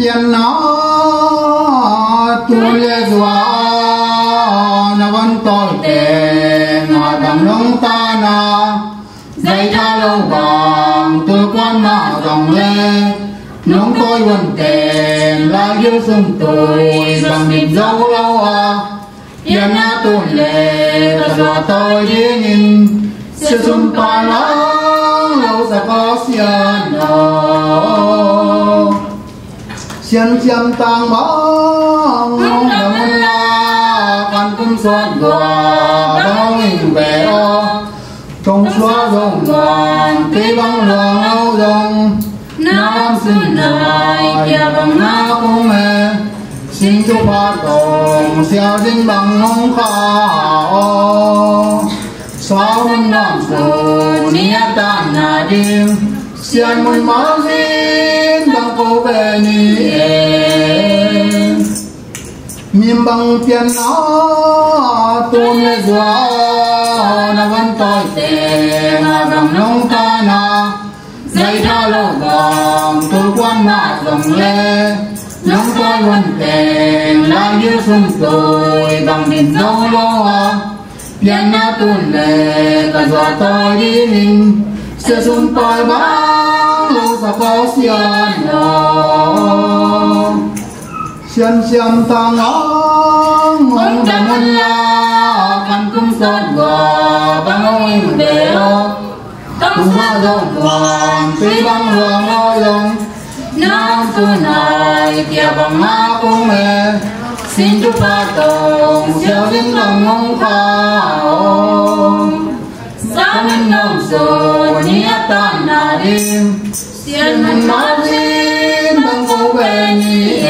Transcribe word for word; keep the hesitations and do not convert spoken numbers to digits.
Pianna tuun lê doa na vẫn tôi tên na bằng nông ta na dây tha lâu vàng từ quan mà dòng lê nông tôi vẫn tên là yêu sung tôi bằng mình dấu lâu à Pianna tuun lê ta doa tôi đi nhìn sẽ sung ta lắng lâu sẽ có xiên Sian siam tang bang nong nong la kan kum suat gua bang ing ve o trong xóa dòng ngoan tí băng luồng lâu dòng nam xin nai kia bằng na cung mê xin chúc ba tổng xeo dính bằng nông khảo xóa hôn nam sầu nia ta na đêm Sian mùi máu dính bằng cô về ni em Miêm bằng Pianna tuôn lê doa na vẫn tôi tên na bằng nông ta na dây tha lâu vàng từ quan mạ dòng lê nông tôi vẫn tên là như sung tôi bằng mình dấu lâu à Pianna tuôn lê ta doa tôi đi mình sẽ sung tôi băng lâu sa có xiên lo Sian siam tang ang hong đam hôn la kan kum sot gua bang oi de o tum ha dong wang tuy bang luang oi dong nam tu nai kia bang ma cung mê xin chúc ba tông siêu dính bằng ngông khao sa minh nông sô nia ta na đêm Sian mùi máu dính bằng cô về ni